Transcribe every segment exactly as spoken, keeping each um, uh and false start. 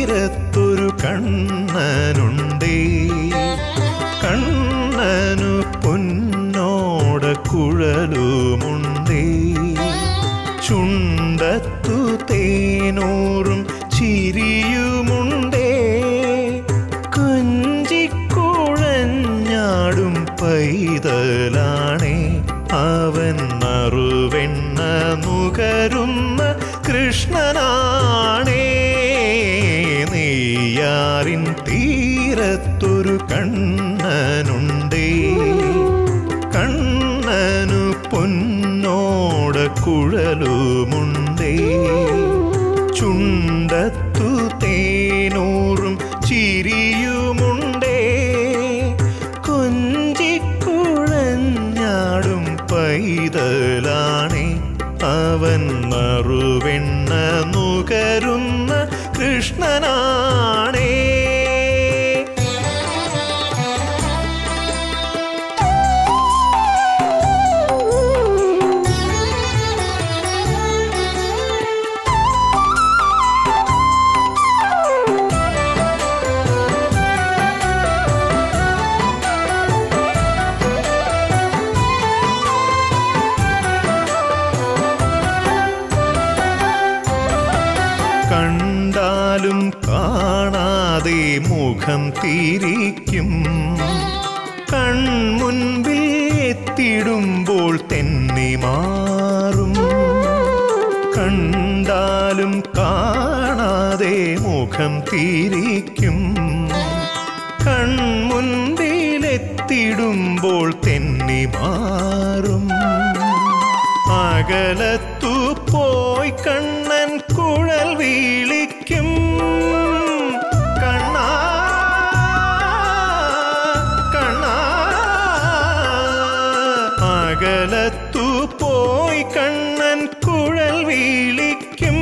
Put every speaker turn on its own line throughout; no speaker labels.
തീരത്തൊരു കണ്ണനുണ്ടേ, കണ്ണനു പൊന്നോട കുഴലുമുണ്ടേ, ചുണ്ടത്തു തേനൂറും ചിരിയുമുണ്ടേ, കൊഞ്ചിക്കുഴഞ്ഞാടും പൈതലാണേ, അവൻ നറുവെണ്ണ നുകരുന്ന കൃഷ്ണനാണേ. നെയ്യാറിൻ തീരത്തൊരു കണ്ണനുണ്ടേ, കണ്ണനു പൊന്നോട കുഴലുമുണ്ടേ, ചുണ്ടത്തു തേനൂറും ചിരിയുമുണ്ടേ, കൊഞ്ചിക്കുഴഞ്ഞാടും പൈതലാണേ, അവൻ നറുവെണ്ണ നുകരുന്ന കൃഷ്ണനാണേ. കണ്ടാലും കാണാതെ മുഖം തിരിക്കും, കൺമുൻപിൽ എത്തിടുമ്പോൾ തെന്നി മാറും. കണ്ടാലും കാണാതെ മുഖം തിരിക്കും, കൺമുൻപിൽ എത്തിടുമ്പോൾ തെന്നി മാറും. അകലത്തു പോയി കണ്ണൻ കുഴൽ വീളിക്കും, കണ്ണാ കണ്ണാ. അകലത്തു പോയി കണ്ണൻ കുഴൽ വീളിക്കും,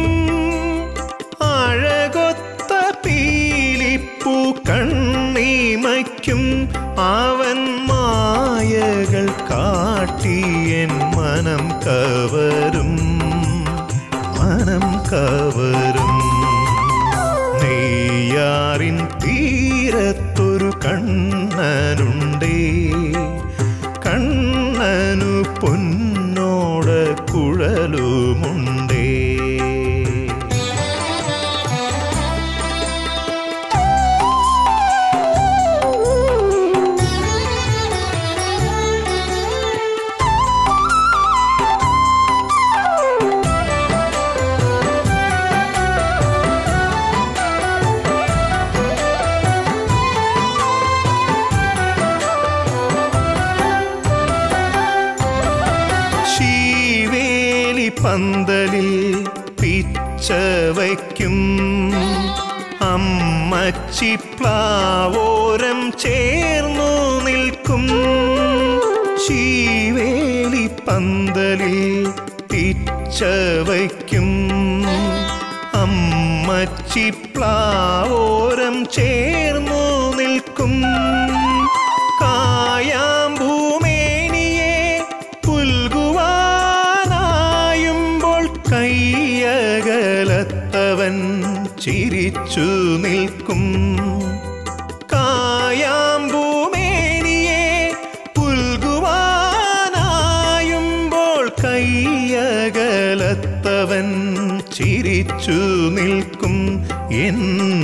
അഴകൊത്ത പീലിപ്പൂ കണ്ണീമയ്ക്കും, അവൻ മായകൾ കാട്ടിയൻ മനം കവരും, മനം കവരും. നെയ്യാറിൻ തീരത്തൊരു കണ്ണനുണ്ടേ, കണ്ണനു പൊന്നോട കുഴലുമുണ്ടേ. പന്തലിൽ പിച്ച വയ്ക്കും, അമ്മച്ചി പ്ലാവോരം ചേർന്നു നിൽക്കും. ശീവേലി പന്തലിൽ പിച്ച വയ്ക്കും, അമ്മച്ചി പ്ലാവോരം ചേർന്നു നിൽക്കും. കായാമ്പൂമേനിയെ പുൽകുവാനായുമ്പോൾ കയ്യകലത്തവൻ ചിരിച്ചു നിൽക്കും. കായാമ്പൂമേനിയെ പുൽകുവാനായുമ്പോൾ കയ്യകലത്തവൻ ചിരിച്ചു നിൽക്കും. എൻ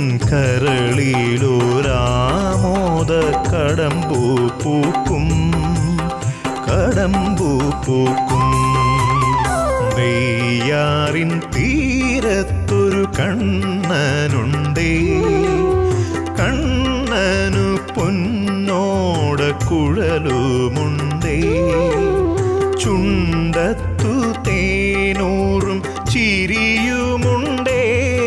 കരളിലൊരാമോദ കടമ്പൂ പൂക്കും, കടമ്പൂ പൂക്കും. നെയ്യാറിൻ തീരത്തൊരു കണ്ണനുണ്ടേ, കണ്ണനു പൊന്നോട കുഴലുമുണ്ടേ, ചുണ്ടത്തു തേനൂറും ചിരിയുമുണ്ടേ,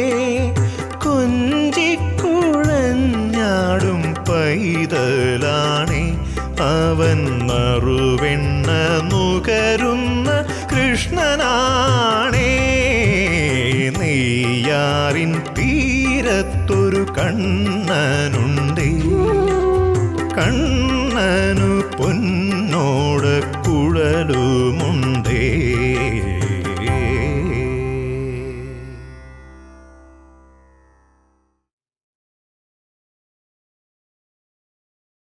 കൊഞ്ചിക്കുഴഞ്ഞാടും പൈതലാണേ, അവൻ നറുവെണ്ണ നുകരുന്ന കൃഷ്ണനാണേ. നെയ്യാറിൻ തീരത്തൊരു കണ്ണനുണ്ട്,